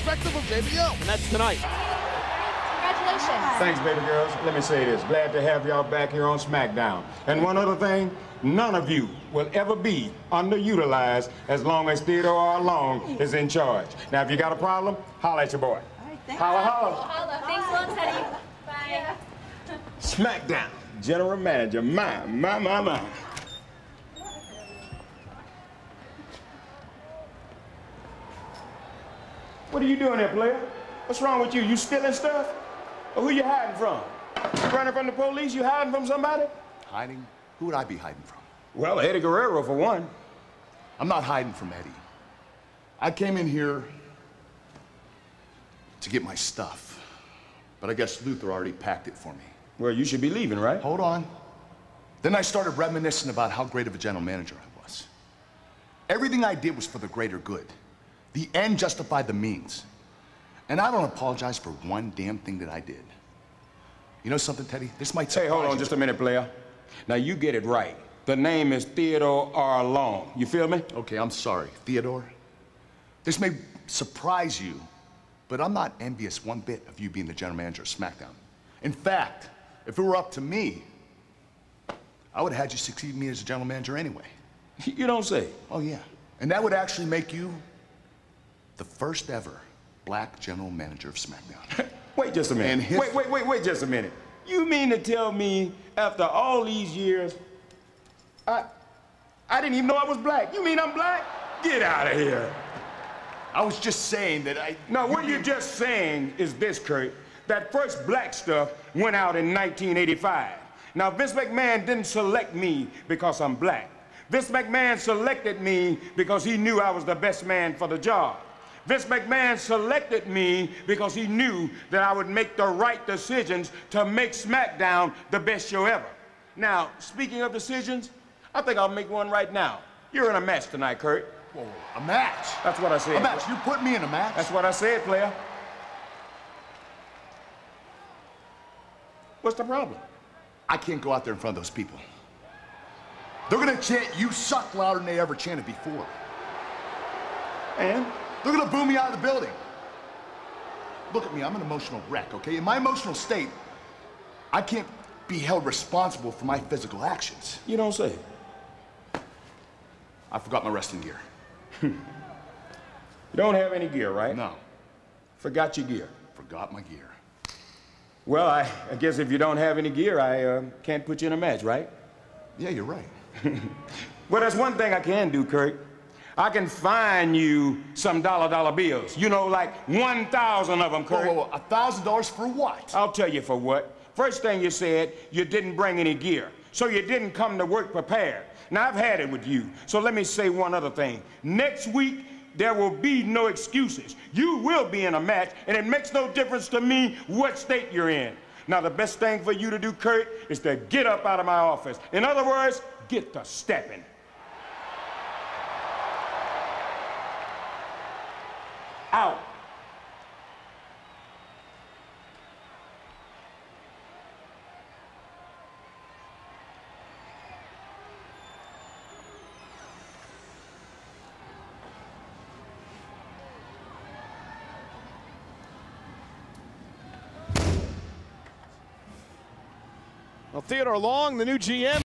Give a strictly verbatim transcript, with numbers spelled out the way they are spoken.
perspective of J B L. And that's tonight. Congratulations. Thanks, baby girls. Let me say this. Glad to have y'all back here on SmackDown. And one other thing, none of you will ever be underutilized as long as Theodore R. Long is in charge. Now, if you got a problem, holla at your boy. All right, thanks. Holla, holla. Holla. Thanks a lot, Teddy. Bye. SmackDown, General Manager, my, my, my, my. What are you doing there, player? What's wrong with you? You stealing stuff? Or who you hiding from? You running from the police? You hiding from somebody? Hiding? Who would I be hiding from? Well, Eddie Guerrero, for one. I'm not hiding from Eddie. I came in here to get my stuff, but I guess Luther already packed it for me. Well, you should be leaving, right? Hold on. Then I started reminiscing about how great of a general manager I was. Everything I did was for the greater good. The end justified the means. And I don't apologize for one damn thing that I did. You know something, Teddy? This might surprise Hey, hold on you. just a minute, player. Now, you get it right. The name is Theodore R. Long. You feel me? Okay, I'm sorry. Theodore, this may surprise you, but I'm not envious one bit of you being the general manager of SmackDown. In fact, if it were up to me, I would have had you succeed me as a general manager anyway. You don't say. Oh, yeah. And that would actually make you the first ever black general manager of SmackDown. Wait just a minute. And his... Wait, wait, wait, wait just a minute. You mean to tell me after all these years, I, I didn't even know I was black? You mean I'm black? Get out of here. I was just saying that I... No, what you're just saying is this, Kurt. That first black stuff went out in nineteen eighty-five. Now, Vince McMahon didn't select me because I'm black. Vince McMahon selected me because he knew I was the best man for the job. Vince McMahon selected me because he knew that I would make the right decisions to make SmackDown the best show ever. Now, speaking of decisions, I think I'll make one right now. You're in a match tonight, Kurt. Whoa, a match? That's what I said. A match? You put me in a match? That's what I said, player. What's the problem? I can't go out there in front of those people. They're gonna chant, "You suck," louder than they ever chanted before. And? They're gonna boo me out of the building. Look at me, I'm an emotional wreck, okay? In my emotional state, I can't be held responsible for my physical actions. You don't say. I forgot my wrestling gear. You don't have any gear, right? No. Forgot your gear. Forgot my gear. Well, I, I guess if you don't have any gear, I uh, can't put you in a match, right? Yeah, you're right. Well, there's one thing I can do, Kurt. I can fine you some dollar dollar bills. You know, like one thousand of them, Kurt. Whoa, whoa, whoa. A thousand dollars for what? I'll tell you for what. First thing you said, you didn't bring any gear. So you didn't come to work prepared. Now, I've had it with you. So let me say one other thing. Next week, there will be no excuses. You will be in a match, and it makes no difference to me what state you're in. Now, the best thing for you to do, Kurt, is to get up out of my office. In other words, get to stepping. Out. Well, Theodore Long, the new G M.